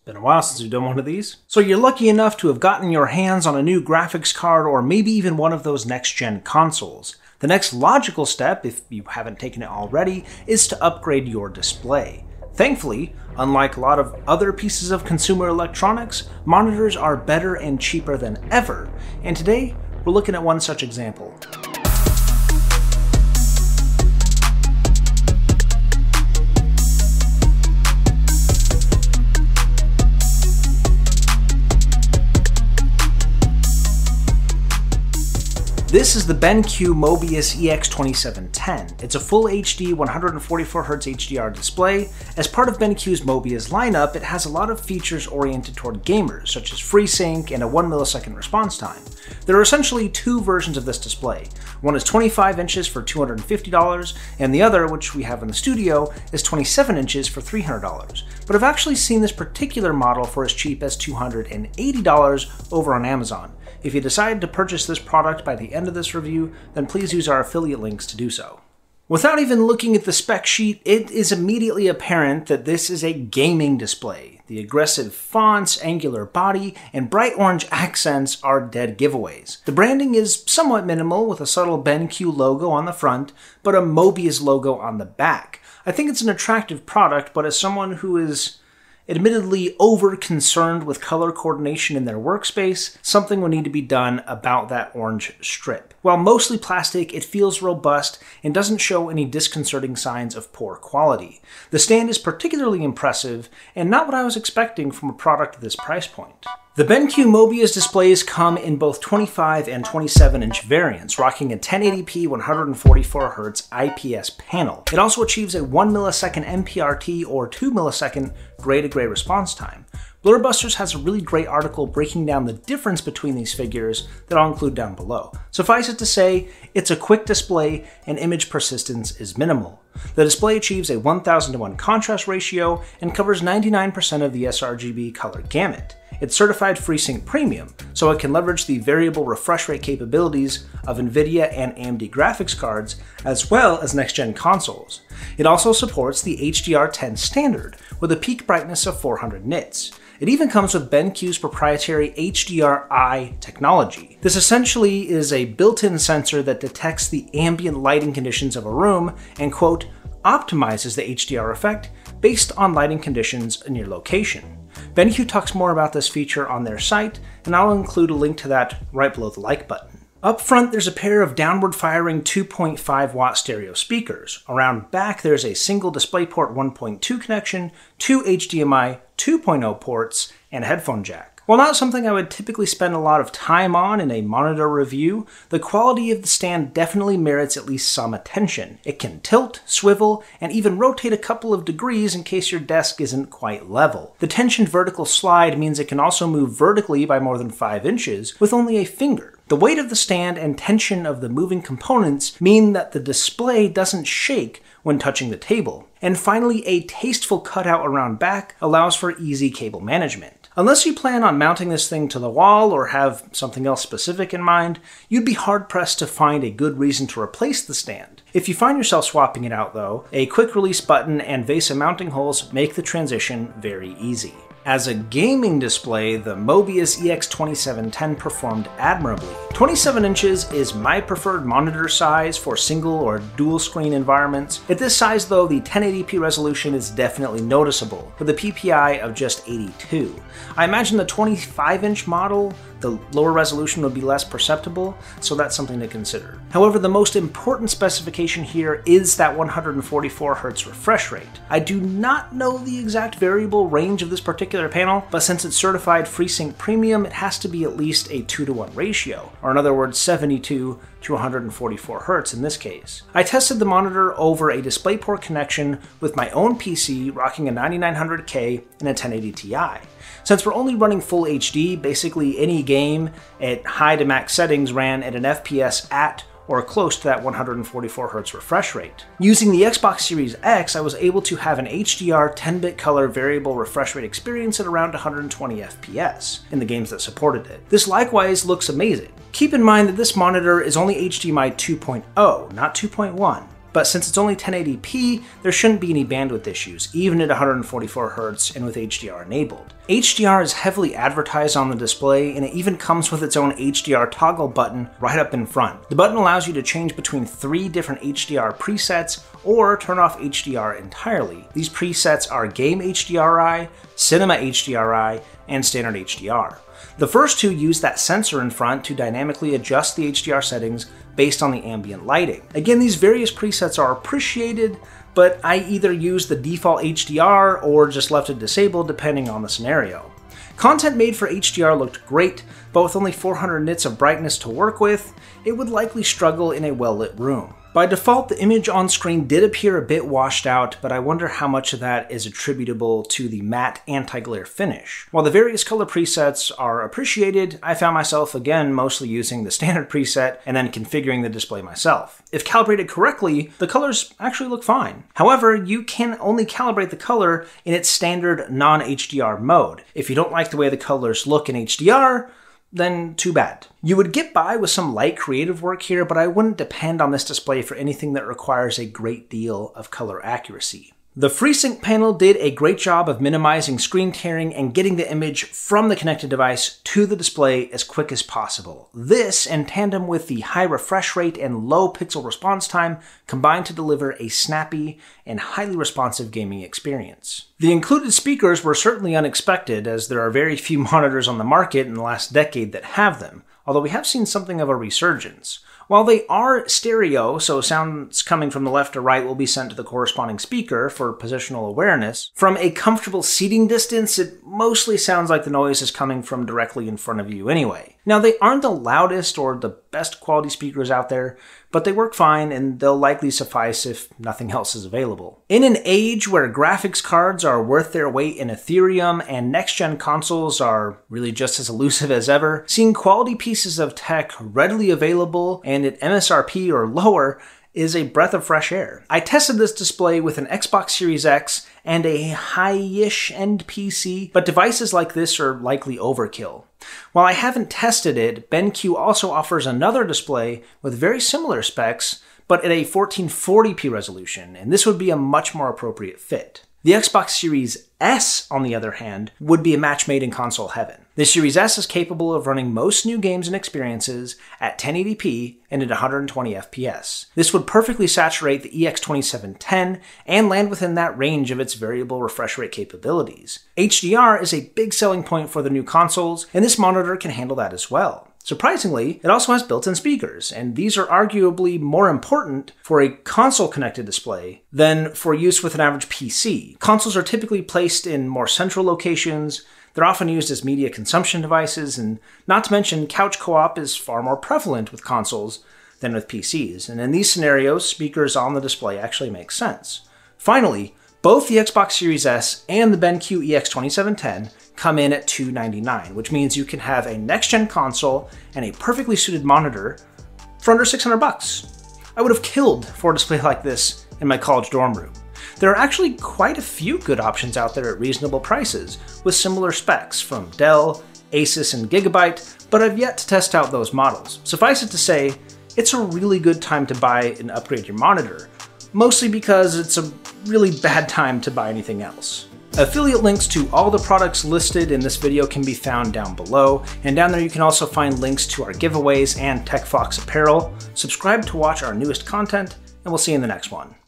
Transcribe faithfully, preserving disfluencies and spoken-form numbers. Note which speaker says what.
Speaker 1: Been a while since we've done one of these. So you're lucky enough to have gotten your hands on a new graphics card or maybe even one of those next-gen consoles. The next logical step, if you haven't taken it already, is to upgrade your display. Thankfully, unlike a lot of other pieces of consumer electronics, monitors are better and cheaper than ever, and today we're looking at one such example. This is the BenQ Mobius E X twenty-seven ten. It's a full H D one forty-four hertz H D R display. As part of BenQ's Mobius lineup, it has a lot of features oriented toward gamers, such as FreeSync and a one millisecond response time. There are essentially two versions of this display. One is twenty-five inches for two hundred fifty dollars, and the other, which we have in the studio, is twenty-seven inches for three hundred dollars. But I've actually seen this particular model for as cheap as two hundred eighty dollars over on Amazon. If you decide to purchase this product by the end of this review, then please use our affiliate links to do so. Without even looking at the spec sheet, it is immediately apparent that this is a gaming display. The aggressive fonts, angular body, and bright orange accents are dead giveaways. The branding is somewhat minimal, with a subtle BenQ logo on the front, but a Mobius logo on the back. I think it's an attractive product, but as someone who is admittedly over-concerned with color coordination in their workspace, something will need to be done about that orange strip. While mostly plastic, it feels robust and doesn't show any disconcerting signs of poor quality. The stand is particularly impressive, and not what I was expecting from a product at this price point. The BenQ Mobius displays come in both twenty-five and twenty-seven inch variants, rocking a ten eighty p one forty-four hertz I P S panel. It also achieves a one millisecond M P R T or two millisecond gray-to-gray response time. Blurbusters has a really great article breaking down the difference between these figures that I'll include down below. Suffice it to say, it's a quick display and image persistence is minimal. The display achieves a one thousand to one contrast ratio and covers ninety-nine percent of the sRGB color gamut. It's certified FreeSync Premium, so it can leverage the variable refresh rate capabilities of NVIDIA and A M D graphics cards, as well as next-gen consoles. It also supports the H D R ten standard, with a peak brightness of four hundred nits. It even comes with BenQ's proprietary H D R I technology. This essentially is a built-in sensor that detects the ambient lighting conditions of a room and, quote, optimizes the H D R effect based on lighting conditions in your location. BenQ talks more about this feature on their site, and I'll include a link to that right below the like button. Up front, there's a pair of downward-firing two point five watt stereo speakers. Around back, there's a single DisplayPort one point two connection, two H D M I two point oh ports, and a headphone jack. While not something I would typically spend a lot of time on in a monitor review, the quality of the stand definitely merits at least some attention. It can tilt, swivel, and even rotate a couple of degrees in case your desk isn't quite level. The tensioned vertical slide means it can also move vertically by more than five inches with only a finger. The weight of the stand and tension of the moving components mean that the display doesn't shake when touching the table. And finally, a tasteful cutout around back allows for easy cable management. Unless you plan on mounting this thing to the wall or have something else specific in mind, you'd be hard-pressed to find a good reason to replace the stand. If you find yourself swapping it out though, a quick release button and VESA mounting holes make the transition very easy. As a gaming display, the Mobius E X twenty-seven ten performed admirably. twenty-seven inches is my preferred monitor size for single or dual screen environments. At this size though, the ten eighty p resolution is definitely noticeable, with a P P I of just eighty-two. I imagine the twenty-five inch model, the lower resolution would be less perceptible, so that's something to consider. However, the most important specification here is that one forty-four hertz refresh rate. I do not know the exact variable range of this particular panel, but since it's certified FreeSync Premium, it has to be at least a two to one ratio, or in other words, seventy-two to one forty-four hertz in this case. I tested the monitor over a DisplayPort connection with my own P C rocking a ninety-nine hundred K and a ten eighty Ti. Since we're only running full H D, basically any game at high to max settings ran at an F P S at or close to that one forty-four hertz refresh rate. Using the Xbox Series X, I was able to have an H D R ten bit color variable refresh rate experience at around one hundred twenty F P S in the games that supported it. This likewise looks amazing. Keep in mind that this monitor is only H D M I two point oh, not two point one. But since it's only ten eighty p, there shouldn't be any bandwidth issues, even at one forty-four hertz and with H D R enabled. H D R is heavily advertised on the display, and it even comes with its own H D R toggle button right up in front. The button allows you to change between three different H D R presets or turn off H D R entirely. These presets are Game H D R I, Cinema H D R I, and Standard H D R. The first two use that sensor in front to dynamically adjust the H D R settings based on the ambient lighting. Again, these various presets are appreciated, but I either used the default H D R or just left it disabled depending on the scenario. Content made for H D R looked great, but with only four hundred nits of brightness to work with, it would likely struggle in a well-lit room. By default, the image on screen did appear a bit washed out, but I wonder how much of that is attributable to the matte anti-glare finish. While the various color presets are appreciated, I found myself again mostly using the standard preset and then configuring the display myself. If calibrated correctly, the colors actually look fine. However, you can only calibrate the color in its standard non-H D R mode. If you don't like the way the colors look in H D R, then too bad. You would get by with some light creative work here, but I wouldn't depend on this display for anything that requires a great deal of color accuracy. The FreeSync panel did a great job of minimizing screen tearing and getting the image from the connected device to the display as quick as possible. This, in tandem with the high refresh rate and low pixel response time, combined to deliver a snappy and highly responsive gaming experience. The included speakers were certainly unexpected, as there are very few monitors on the market in the last decade that have them, although we have seen something of a resurgence. While they are stereo, so sounds coming from the left or right will be sent to the corresponding speaker for positional awareness, from a comfortable seating distance, it mostly sounds like the noise is coming from directly in front of you anyway. Now, they aren't the loudest or the best quality speakers out there, but they work fine and they'll likely suffice if nothing else is available. In an age where graphics cards are worth their weight in Ethereum and next-gen consoles are really just as elusive as ever, seeing quality pieces of tech readily available and at M S R P or lower is a breath of fresh air. I tested this display with an Xbox Series X and a high-ish end P C, but devices like this are likely overkill. While I haven't tested it, BenQ also offers another display with very similar specs, but at a fourteen forty p resolution, and this would be a much more appropriate fit. The Xbox Series S, on the other hand, would be a match made in console heaven. The Series S is capable of running most new games and experiences at ten eighty p and at one hundred twenty F P S. This would perfectly saturate the E X twenty-seven ten and land within that range of its variable refresh rate capabilities. H D R is a big selling point for the new consoles, and this monitor can handle that as well. Surprisingly, it also has built-in speakers, and these are arguably more important for a console-connected display than for use with an average P C. Consoles are typically placed in more central locations, they're often used as media consumption devices, and not to mention couch co-op is far more prevalent with consoles than with P Cs, and in these scenarios, speakers on the display actually make sense. Finally, both the Xbox Series S and the BenQ E X twenty-seven ten come in at two hundred ninety-nine dollars, which means you can have a next-gen console and a perfectly suited monitor for under six hundred bucks. I would have killed for a display like this in my college dorm room. There are actually quite a few good options out there at reasonable prices, with similar specs from Dell, Asus, and Gigabyte, but I've yet to test out those models. Suffice it to say, it's a really good time to buy and upgrade your monitor, mostly because it's a really bad time to buy anything else. Affiliate links to all the products listed in this video can be found down below, and down there you can also find links to our giveaways and TechFox apparel. Subscribe to watch our newest content, and we'll see you in the next one.